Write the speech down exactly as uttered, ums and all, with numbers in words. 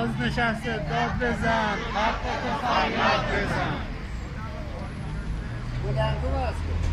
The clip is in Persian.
بازنشسته داد بزن، حقتو فریاد بزن. بلندگو باز کن.